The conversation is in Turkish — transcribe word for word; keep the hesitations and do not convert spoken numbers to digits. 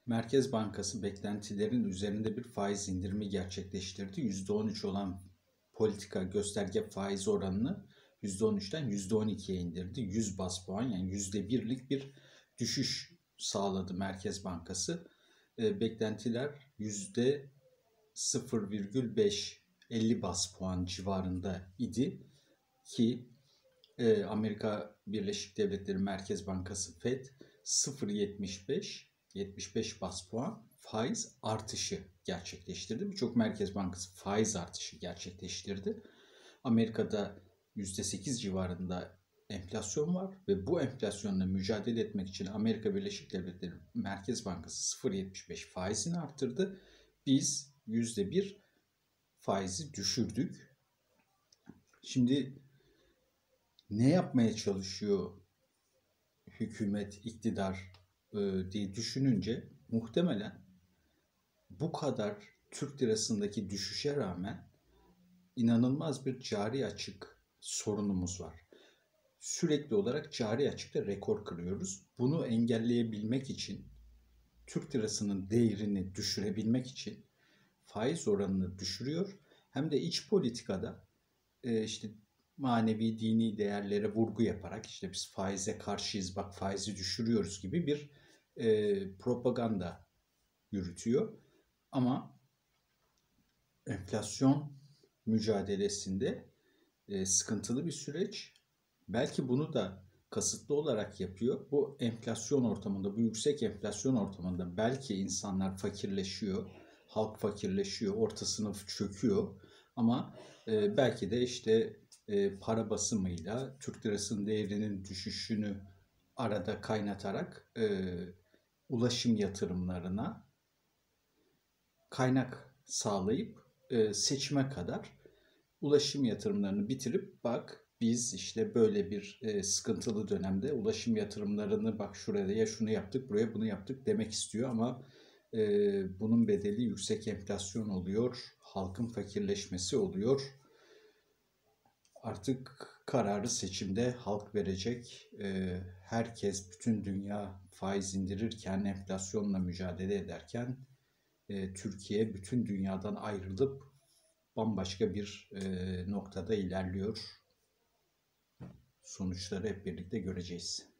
Merkez Bankası beklentilerin üzerinde bir faiz indirimi gerçekleştirdi. yüzde on üç olan politika gösterge faiz oranını yüzde on üçten yüzde on ikiye indirdi. yüz baz puan, yani yüzde birlik bir düşüş sağladı Merkez Bankası. E, beklentiler yüzde sıfır virgül beş, elli baz puan civarında idi ki e, Amerika Birleşik Devletleri Merkez Bankası Fed sıfır virgül yetmiş beş yetmiş beş baz puan faiz artışı gerçekleştirdi. Birçok Merkez Bankası faiz artışı gerçekleştirdi. Amerika'da yüzde sekiz civarında enflasyon var ve bu enflasyonla mücadele etmek için Amerika Birleşik Devletleri Merkez Bankası sıfır virgül yetmiş beş faizini arttırdı. Biz yüzde bir faizi düşürdük. Şimdi ne yapmaya çalışıyor hükümet, iktidar e, diye düşününce muhtemelen bu kadar Türk lirasındaki düşüşe rağmen inanılmaz bir cari açık sorunumuz var. Sürekli olarak cari açıkta rekor kırıyoruz. Bunu engelleyebilmek için, Türk lirasının değerini düşürebilmek için faiz oranını düşürüyor. Hem de iç politikada e, işte manevi dini değerlere vurgu yaparak işte biz faize karşıyız, bak faizi düşürüyoruz gibi bir e, propaganda yürütüyor. Ama enflasyon mücadelesinde e, sıkıntılı bir süreç. Belki bunu da kasıtlı olarak yapıyor. Bu enflasyon ortamında, bu yüksek enflasyon ortamında belki insanlar fakirleşiyor, halk fakirleşiyor, orta sınıf çöküyor. Ama e, belki de işte e, para basımıyla Türk lirasının değerinin düşüşünü arada kaynatarak e, ulaşım yatırımlarına kaynak sağlayıp e, seçime kadar ulaşım yatırımlarını bitirip bak biz işte böyle bir e, sıkıntılı dönemde ulaşım yatırımlarını bak şuraya ya şunu yaptık buraya bunu yaptık demek istiyor ama e, bunun bedeli yüksek enflasyon oluyor, halkın fakirleşmesi oluyor. Artık kararı seçimde halk verecek. E, herkes, bütün dünya faiz indirirken, enflasyonla mücadele ederken e, Türkiye bütün dünyadan ayrılıp bambaşka bir e, noktada ilerliyor. Sonuçları hep birlikte göreceğiz.